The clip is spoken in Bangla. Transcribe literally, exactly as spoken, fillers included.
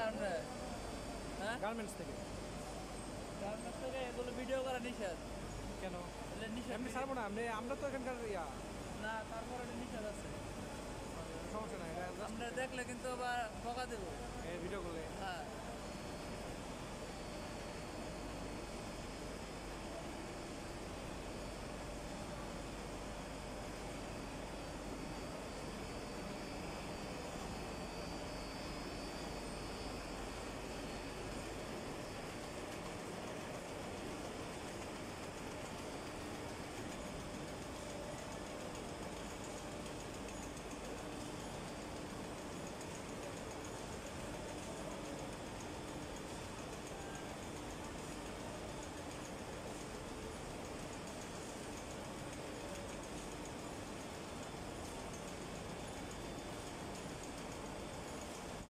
আমরা হ্যাঁ গার্মেন্টস থেকে। গার্মেন্টস থেকে এগুলো ভিডিও করা নিষেধ। কেন? এগুলো নিষেধ এমনি ছাড়বো না, আমরা আমরা তো এখানকার ইয়া না, তারপরে এটা নিষেধ আছে। সমস্যা নাই, আমরা দেখলে কিন্তু আবার বকা দেবো। ভিডিও করলে হ্যাঁ